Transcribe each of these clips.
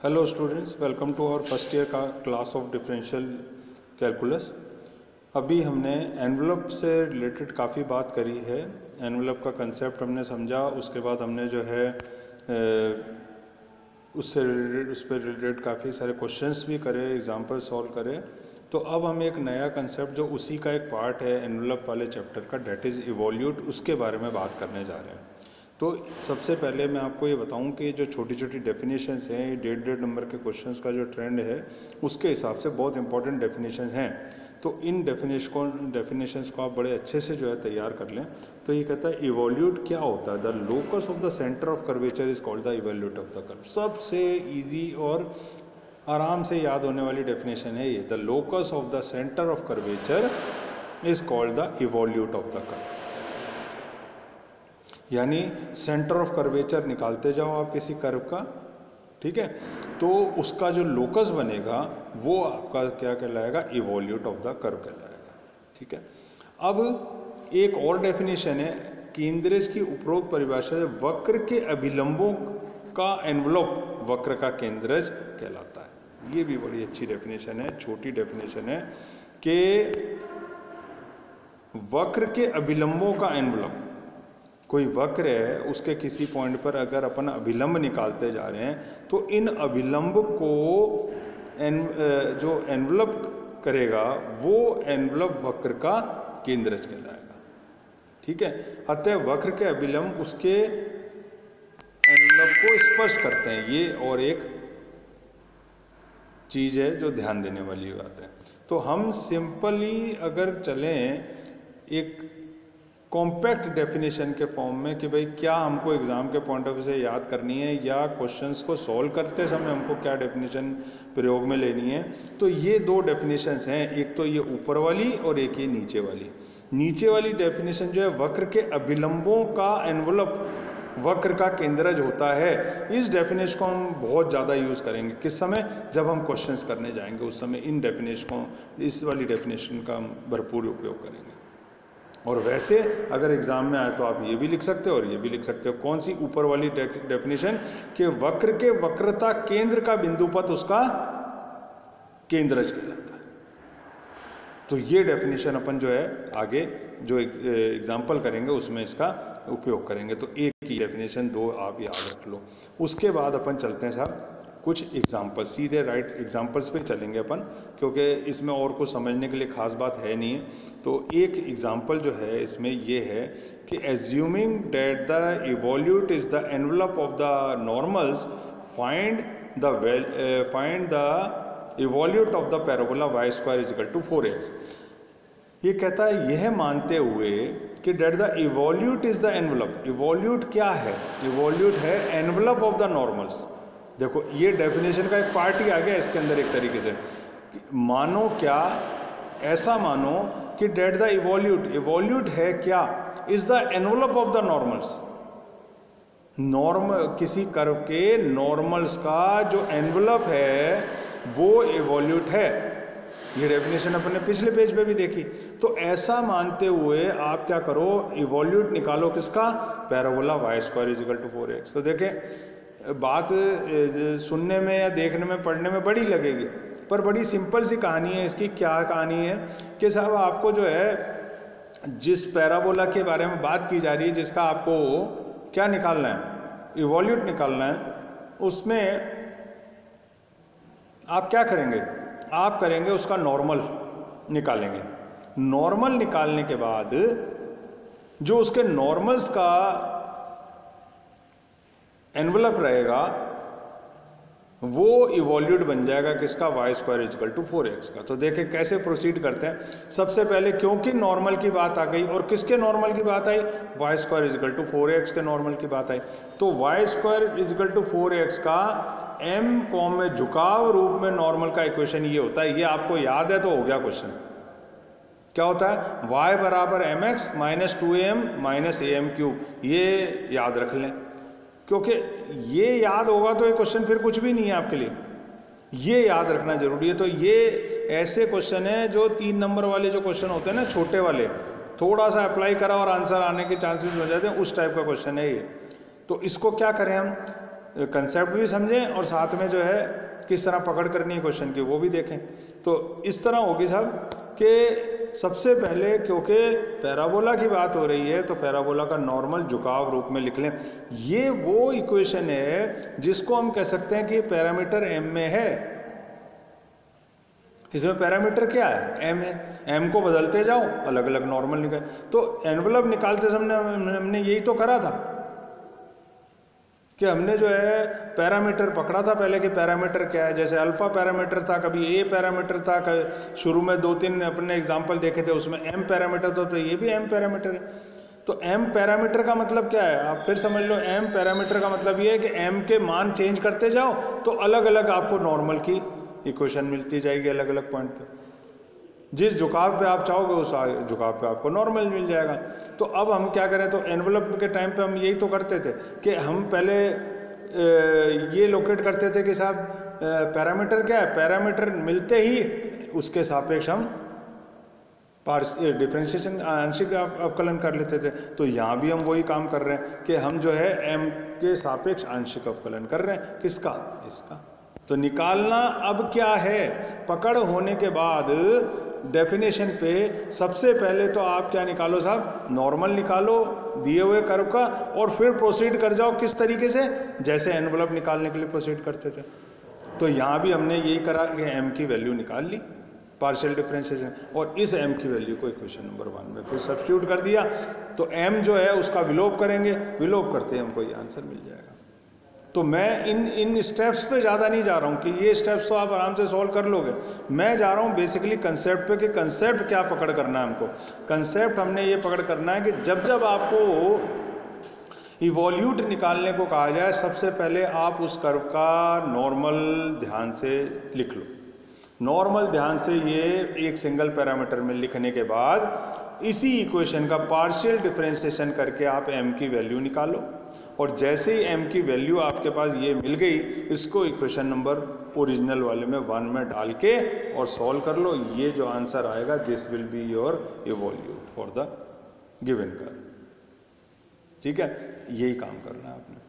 Hello students, welcome to our first year का class of differential calculus. अभी हमने envelope से रिलेटेड काफ़ी बात करी है। एनवलप का कंसेप्ट हमने समझा, उसके बाद हमने जो है उस पर रिलेटेड काफ़ी सारे क्वेश्चंस भी करे, एग्जाम्पल सॉल्व करे। तो अब हम एक नया कंसेप्ट जो उसी का एक पार्ट है एनवलप वाले चैप्टर का, डेट इज़ इवोल्यूट, उसके बारे में बात करने जा रहे हैं। तो सबसे पहले मैं आपको ये बताऊं कि जो छोटी छोटी डेफिनेशंस हैं, ये डेढ़ नंबर के क्वेश्चंस का जो ट्रेंड है उसके हिसाब से बहुत इंपॉर्टेंट डेफिनेशंस हैं। तो इन डेफिनेशंस को आप बड़े अच्छे से जो है तैयार कर लें। तो ये कहता है इवोल्यूट क्या होता है, the locus of the centre of curvature is called the evolute of the curve. सबसे ईजी और आराम से याद होने वाली डेफिनेशन है ये, the locus of the centre of curvature is called the evolute of the curve. यानी सेंटर ऑफ कर्वेचर निकालते जाओ आप किसी कर्व का, ठीक है, तो उसका जो लोकस बनेगा वो आपका क्या कहलाएगा, इवोल्यूट ऑफ द कर्व कहलाएगा। ठीक है, अब एक और डेफिनेशन है केंद्रज की उपरोक्त परिभाषा से वक्र के अभिलंबों का एनवलप वक्र का केंद्रज कहलाता है। ये भी बड़ी अच्छी डेफिनेशन है, छोटी डेफिनेशन है कि वक्र के अभिलंबों का एनवलप, कोई वक्र है उसके किसी पॉइंट पर अगर अपन अभिलंब निकालते जा रहे हैं तो इन अभिलंब को जो एनवलप करेगा वो एनवलप वक्र का केंद्रज कहलाएगा। ठीक है, अतः वक्र के अभिलंब उसके एनवलप को स्पर्श करते हैं। ये और एक चीज है जो ध्यान देने वाली बात है। तो हम सिंपली अगर चलें एक कॉम्पैक्ट डेफिनेशन के फॉर्म में कि भाई क्या हमको एग्जाम के पॉइंट ऑफ व्यू से याद करनी है या क्वेश्चंस को सॉल्व करते समय हमको क्या डेफिनेशन प्रयोग में लेनी है, तो ये दो डेफिनेशंस हैं, एक तो ये ऊपर वाली और एक ये नीचे वाली। नीचे वाली डेफिनेशन जो है वक्र के अभिलंबों का एनवलप वक्र का केंद्रज होता है। इस डेफिनेशन को हम बहुत ज़्यादा यूज़ करेंगे किस समय, जब हम क्वेश्चंस करने जाएंगे, उस समय इन डेफिनेशन को, इस वाली डेफिनेशन का हम भरपूर उपयोग करेंगे। और वैसे अगर एग्जाम में आए तो आप ये भी लिख सकते हो और ये भी लिख सकते हो। कौन सी ऊपर वाली डेफिनेशन कि वक्र के वक्रता केंद्र का बिंदुपथ उसका केंद्रज कहलाता है। तो ये डेफिनेशन अपन जो है आगे जो एग्जाम्पल करेंगे उसमें इसका उपयोग करेंगे। तो एक की डेफिनेशन दो आप याद रख लो। उसके बाद अपन चलते हैं साहब कुछ एग्जाम्पल, सीधे राइट एग्जाम्पल्स पे चलेंगे अपन, क्योंकि इसमें और कुछ समझने के लिए खास बात है नहीं है। तो एक एग्जाम्पल जो है इसमें ये है कि assuming that the evolute is the envelope of the normals, find the evolute of the parabola y square is equal to 4x। ये कहता है यह मानते हुए कि that the evolute is the envelope. Evolute क्या है, इवोल्यूट है एनवलप ऑफ द नॉर्मल्स। देखो ये डेफिनेशन का एक पार्ट ही आ गया इसके अंदर एक तरीके से। मानो क्या, ऐसा मानो कि डेट द इवोल्यूट, इवोल्यूट है क्या, is the envelope of the normals. किसी कर्व के नॉर्मल्स का जो एनवलप है वो इवोल्यूट है। ये डेफिनेशन अपने पिछले पेज पे भी देखी। तो ऐसा मानते हुए आप क्या करो, इवोल्यूट निकालो किसका, parabola y square is equal to 4x। तो देखें बात सुनने में या देखने में पढ़ने में बड़ी लगेगी, पर बड़ी सिंपल सी कहानी है इसकी। क्या कहानी है कि साहब आपको जो है जिस पैराबोला के बारे में बात की जा रही है, जिसका आपको क्या निकालना है, इवोल्यूट निकालना है, उसमें आप क्या करेंगे, आप करेंगे उसका नॉर्मल निकालेंगे। नॉर्मल निकालने के बाद जो उसके नॉर्मल्स का एनवलप रहेगा वो इवोल्यूट बन जाएगा किसका, y square equal to 4x का। तो देखें कैसे प्रोसीड करते हैं। सबसे पहले क्योंकि नॉर्मल की बात आ गई, और किसके नॉर्मल की बात आई, y square equal to 4x के नॉर्मल की बात आई, तो y square equal to 4x का m फॉर्म में झुकाव रूप में नॉर्मल का इक्वेशन ये होता है। ये आपको याद है तो हो गया क्वेश्चन। क्या होता है, y बराबर mx minus 2am minus am cube. ये याद रख लें, क्योंकि ये याद होगा तो ये क्वेश्चन फिर कुछ भी नहीं है आपके लिए। ये याद रखना जरूरी है। तो ये ऐसे क्वेश्चन है जो 3 नंबर वाले जो क्वेश्चन होते हैं ना, छोटे वाले, थोड़ा सा अप्लाई करा और आंसर आने के चांसेस हो जाते हैं, उस टाइप का क्वेश्चन है ये। तो इसको क्या करें हम, कंसेप्ट भी समझें और साथ में जो है किस तरह पकड़ करनी है क्वेश्चन की वो भी देखें। तो इस तरह होगी साहब कि सबसे पहले, क्योंकि पैराबोला की बात हो रही है, तो पैराबोला का नॉर्मल झुकाव रूप में लिख लें। ये वो इक्वेशन है जिसको हम कह सकते हैं कि पैरामीटर एम में है। इसमें पैरामीटर क्या है? एम है। एम को बदलते जाओ, अलग अलग नॉर्मल निकल। तो एनवलप निकालते समय हमने यही तो करा था कि हमने जो है पैरामीटर पकड़ा था पहले कि पैरामीटर क्या है। जैसे अल्फा पैरामीटर था, कभी ए पैरामीटर था, शुरू में 2-3 अपने एग्जाम्पल देखे थे, उसमें एम पैरामीटर था, तो ये भी एम पैरामीटर है। तो एम पैरामीटर का मतलब क्या है? आप फिर समझ लो, एम पैरामीटर का मतलब ये है कि एम के मान चेंज करते जाओ तो अलग अलग आपको नॉर्मल की इक्वेशन मिलती जाएगी अलग अलग पॉइंट पे। जिस झुकाव पे आप चाहोगे उस झुकाव पे आपको नॉर्मल मिल जाएगा। तो अब हम क्या करें, तो एनवलप के टाइम पे हम यही तो करते थे कि हम पहले ये लोकेट करते थे कि साहब पैरामीटर क्या है, पैरामीटर मिलते ही उसके सापेक्ष हम डिफरेंशिएशन आंशिक अवकलन कर लेते थे। तो यहाँ भी हम वही काम कर रहे हैं कि हम जो है एम के सापेक्ष आंशिक अवकलन कर रहे हैं। किसका? इसका। तो निकालना अब क्या है, पकड़ होने के बाद डेफिनेशन पे सबसे पहले तो आप क्या निकालो साहब, नॉर्मल निकालो दिए हुए कर्व का, और फिर प्रोसीड कर जाओ किस तरीके से, जैसे एनवलप निकालने के लिए प्रोसीड करते थे। तो यहाँ भी हमने यही करा कि एम की वैल्यू निकाल ली पार्शियल डिफरेंशिएशन, और इस एम की वैल्यू को इक्वेशन नंबर 1 में फिर सब्स्टिट्यूट कर दिया। तो एम जो है उसका विलोप करेंगे, विलोप करते हमको ये आंसर मिल जाएगा। तो मैं इन स्टेप्स पे ज़्यादा नहीं जा रहा हूँ कि ये स्टेप्स तो आप आराम से सॉल्व कर लोगे। मैं जा रहा हूँ बेसिकली कंसेप्ट पे कि कंसेप्ट क्या पकड़ करना है हमको। कंसेप्ट हमने ये पकड़ करना है कि जब जब आपको इवोल्यूट निकालने को कहा जाए, सबसे पहले आप उस कर्व का नॉर्मल ध्यान से लिख लो। नॉर्मल ध्यान से ये एक सिंगल पैरामीटर में लिखने के बाद इसी इक्वेशन का पार्शियल डिफरेंशिएशन करके आप m की वैल्यू निकालो, और जैसे ही m की वैल्यू आपके पास ये मिल गई, इसको इक्वेशन नंबर ओरिजिनल वाले में 1 में डाल के और सॉल्व कर लो। ये जो आंसर आएगा, this will be your evolute for the given curve. ठीक है, यही काम करना है आपने।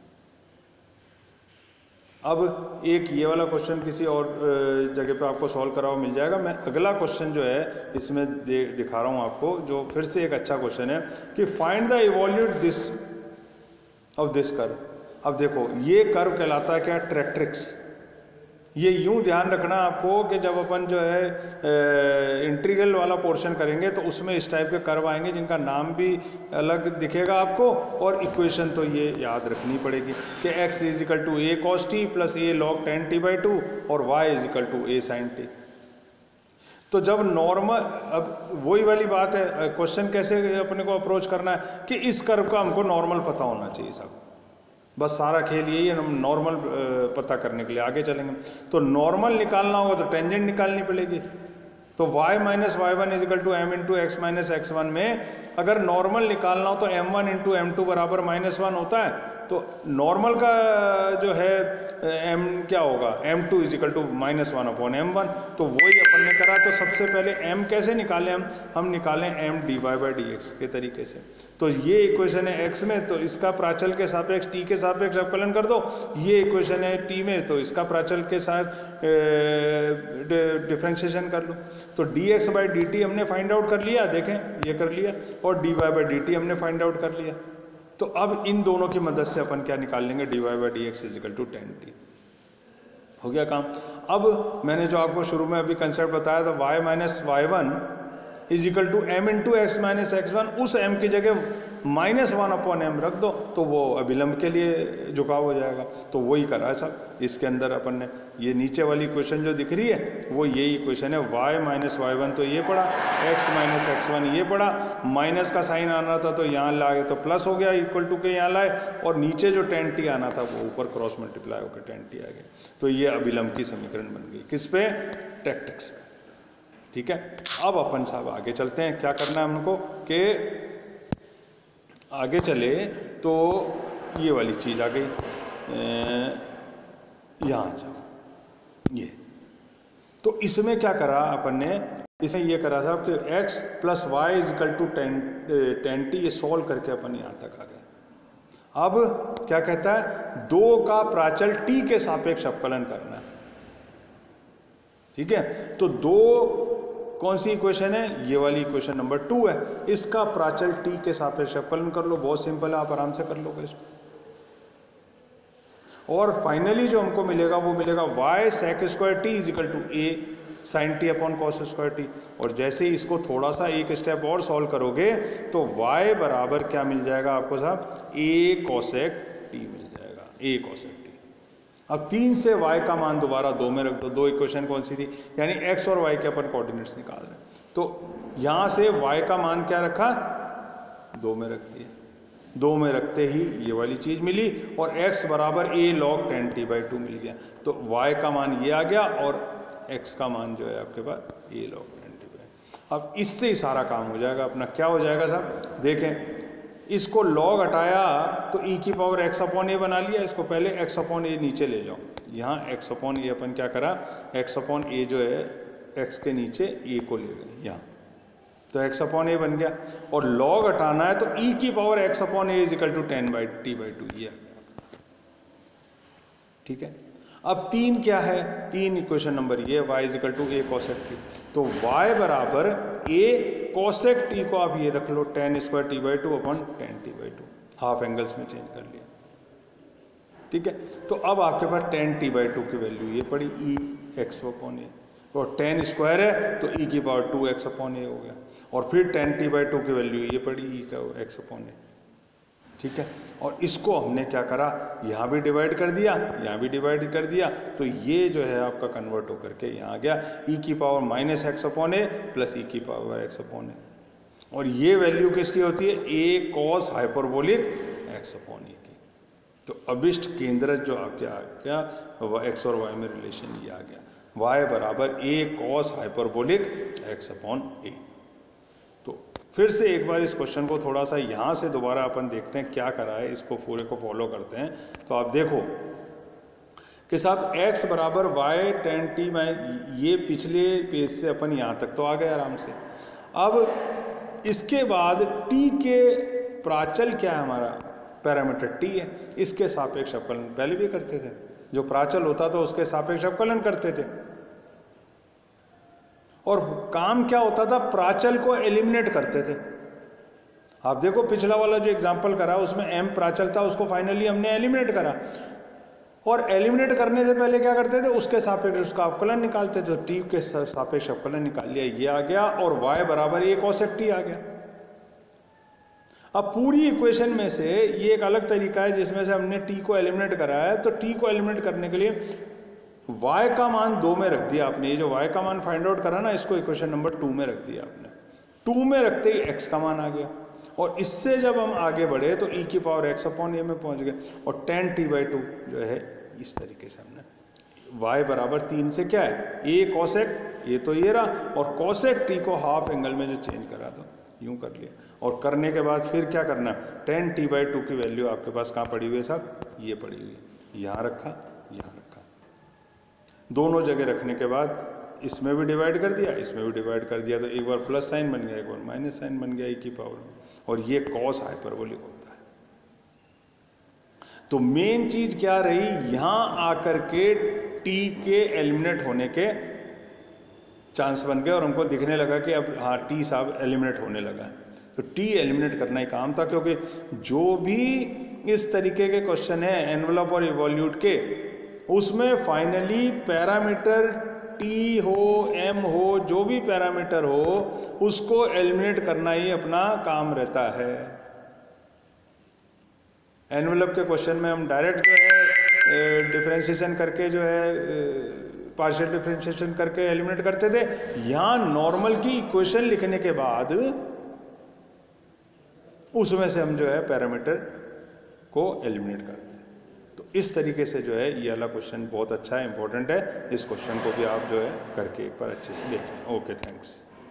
अब एक ये वाला क्वेश्चन किसी और जगह पे आपको सॉल्व करा हुआ मिल जाएगा। मैं अगला क्वेश्चन जो है इसमें दिखा रहा हूँ आपको, जो फिर से एक अच्छा क्वेश्चन है कि find the evolute this of this curve. अब देखो, ये कर्व कहलाता है क्या? ट्रैक्ट्रिक्स। ये यूं ध्यान रखना आपको कि जब अपन जो है इंटीग्रल वाला पोर्शन करेंगे तो उसमें इस टाइप के कर्व आएंगे जिनका नाम भी अलग दिखेगा आपको, और इक्वेशन तो ये याद रखनी पड़ेगी कि x equal to a cos t plus a log tan t/2 और y equal to a sin t। तो जब नॉर्मल, अब वही वाली बात है, क्वेश्चन कैसे अपने को अप्रोच करना है कि इस कर्व का हमको नॉर्मल पता होना चाहिए साहब। बस सारा खेल यही है, हम नॉर्मल पता करने के लिए आगे चलेंगे। तो नॉर्मल निकालना होगा तो टेंजेंट निकालनी पड़ेगी। तो y minus y1 equal to m into x minus x1 में अगर नॉर्मल निकालना हो तो m1 इंटू m2 बराबर -1 होता है। तो नॉर्मल का जो है m क्या होगा, m2 is equal to -1 upon m1। तो वही अपन ने करा। तो सबसे पहले m कैसे निकालें, हम निकालें m dy बाई dx के तरीके से। तो ये इक्वेशन है x में, तो इसका प्राचल के सापेक्ष t के सापेक्ष अवकलन कर दो। ये इक्वेशन है t में, तो इसका प्राचल के साथ डिफरेंशिएशन कर लो। तो dx बाई dt हमने फाइंड आउट कर लिया, देखें ये कर लिया, और dy बाई dt हमने फाइंड आउट कर लिया। तो अब इन दोनों की मदद से अपन क्या निकाल लेंगे, dy by dx equal to tan t। हो गया काम। अब मैंने जो आपको शुरू में अभी कंसेप्ट बताया था, y minus y1 equal to m into x minus x1, उस m की जगह -1 अपॉन m रख दो तो वो अभिलंब के लिए झुकाव हो जाएगा। तो वही करा है साहब इसके अंदर अपन ने। ये नीचे वाली इक्वेशन जो दिख रही है वो यही इक्वेशन है। y माइनस y1 तो ये पड़ा, x माइनस x1 ये पड़ा, माइनस का साइन आना था तो यहाँ लाए तो प्लस हो गया, इक्वल टू के यहाँ लाए, और नीचे जो tan t आना था वो ऊपर क्रॉस मल्टीप्लाई होकर tan t आ गया। तो ये अभिलंब की समीकरण बन गई। किस पे? ट्रैक्ट्रिक्स पे। ठीक है, अब अपन साहब आगे चलते हैं। क्या करना है हमको कि आगे चले तो ये वाली चीज़ आ गई, यहाँ जाओ ये। तो इसमें क्या करा अपन ने, इसमें ये करा साहब कि x plus y equal to tan t, ये सॉल्व करके अपन यहाँ तक आ गए। अब क्या कहता है, 2 का प्राचल t के सापेक्ष अवकलन करना है। ठीक है, तो 2 कौन सी इक्वेशन है, ये वाली इक्वेशन नंबर 2 है, इसका प्राचल t के सापेक्ष अवकलन कर लो, बहुत सिंपल है, आप आराम से कर लोगे इसको। और फाइनली जो हमको मिलेगा वो मिलेगा y sec square t is equal to a sin t upon cos square t। और जैसे ही इसको थोड़ा सा एक स्टेप और सॉल्व करोगे तो y बराबर क्या मिल जाएगा आपको साहब, a cosec t मिल जाएगा, a cosec t। अब 3 से y का मान दोबारा 2 में रख दो, 2 इक्वेशन कौन सी थी, यानी x और y के अपन कोऑर्डिनेट्स निकाल रहे हैं, तो यहाँ से y का मान क्या रखा, 2 में रख दिया, 2 में रखते ही ये वाली चीज मिली, और x बराबर a log 10t/2 मिल गया। तो y का मान ये आ गया और x का मान जो है आपके पास a log 10t/2। अब इससे ही सारा काम हो जाएगा अपना। क्या हो जाएगा साहब, देखें, इसको log हटाया तो e की पावर x अपॉन a बना लिया, इसको पहले x अपॉन a नीचे ले जाओ, यहाँ x अपॉन a अपन क्या करा, x अपॉन a जो है x के नीचे a को ले गए यहाँ, तो x अपॉन a बन गया, और log हटाना है तो e की power x upon a is equal to 10/t/2 ये। ठीक है, अब 3 क्या है, 3 इक्वेशन नंबर ये y is equal to a cosec t, तो y बराबर a cosec t को आप ये रख लो 10 square t/2 upon 10t/2, half angles में चेंज कर लिया। ठीक है, तो अब आपके पास 10t/2 की वैल्यू ये पड़ी e x अपॉन a, और 10 स्क्वायर है तो e की पावर 2x अपॉन a हो गया, और फिर 10t/2 की वैल्यू ये पड़ी e का x अपॉन a। ठीक है, और इसको हमने क्या करा, यहाँ भी डिवाइड कर दिया, यहाँ भी डिवाइड कर दिया, तो ये जो है आपका कन्वर्ट होकर के यहाँ आ गया e की power -x upon a plus e की पावर x अपॉन a, और ये वैल्यू किसकी होती है, a cos hyperbolic x upon a की। तो अभिष्ट केंद्र जो आपके आ गया x और y में रिलेशन ये आ गया, y बराबर a cos hyperbolic x upon a। तो फिर से एक बार इस क्वेश्चन को थोड़ा सा यहाँ से दोबारा अपन देखते हैं क्या करा है, इसको पूरे को फॉलो करते हैं। तो आप देखो कि साहब x बराबर y tan t में, ये पिछले पेज से अपन यहाँ तक तो आ गए आराम से। अब इसके बाद t के प्राचल क्या है, हमारा पैरामीटर t है, इसके सापेक्ष अवकलन पहले भी करते थे, जो प्राचल होता था उसके सापेक्ष अवकलन करते थे। और काम क्या होता था, प्राचल को एलिमिनेट करते थे। आप देखो पिछला वाला जो एग्जांपल करा उसमें m प्राचल था, उसको फाइनली हमने एलिमिनेट करा, और एलिमिनेट करने से पहले क्या करते थे, उसके सापेक्ष उसका अवकलन निकालते थे। तो t के सापेक्ष अवकलन निकाल लिया, ये आ गया, और y बराबर a cosec t आ गया। अब पूरी इक्वेशन में से ये एक अलग तरीका है जिसमें से हमने t को एलिमिनेट करा है। तो t को एलिमिनेट करने के लिए y का मान 2 में रख दिया आपने, ये जो y का मान फाइंड आउट करा ना, इसको इक्वेशन नंबर 2 में रख दिया आपने। 2 में रखते ही x का मान आ गया, और इससे जब हम आगे बढ़े तो e की पावर x अपॉन a में पहुंच गए, और 10t/2 जो है इस तरीके से हमने y बराबर 3 से क्या है, a cosec, ये तो ये रहा, और cosec t को हाफ एंगल में जो चेंज करा था यूं कर लिया। और करने के बाद फिर क्या करना है, 10t/2 की वैल्यू आपके पास कहाँ पड़ी हुई है साहब, ये पड़ी हुई है, यहाँ रखा, यहाँ रखा, दोनों जगह रखने के बाद इसमें भी डिवाइड कर दिया, इसमें भी डिवाइड कर दिया, तो एक बार प्लस साइन बन गया, एक बार माइनस साइन बन गया e की पावर में, और ये कॉस हाइपरबोलिक होता है। तो मेन चीज क्या रही, यहां आकर के t के एलिमिनेट होने के चांस बन गए, और हमको दिखने लगा कि अब हाँ t साहब एलिमिनेट होने लगा है। तो t एलिमिनेट करना ही काम था, क्योंकि जो भी इस तरीके के क्वेश्चन है एनवलप और इवोल्यूट के, उसमें फाइनली पैरामीटर t हो m हो, जो भी पैरामीटर हो उसको एलिमिनेट करना ही अपना काम रहता है। एनवलप के क्वेश्चन में हम डायरेक्ट जो है डिफरेंशिएशन करके जो है पार्शियल डिफरेंशिएशन करके एलिमिनेट करते थे। यहाँ नॉर्मल की इक्वेशन लिखने के बाद उसमें से हम जो है पैरामीटर को एलिमिनेट करते हैं। तो इस तरीके से जो है ये वाला क्वेश्चन बहुत अच्छा है, इंपॉर्टेंट है। इस क्वेश्चन को भी आप जो है करके एक बार अच्छे से देख लें। Okay, thanks.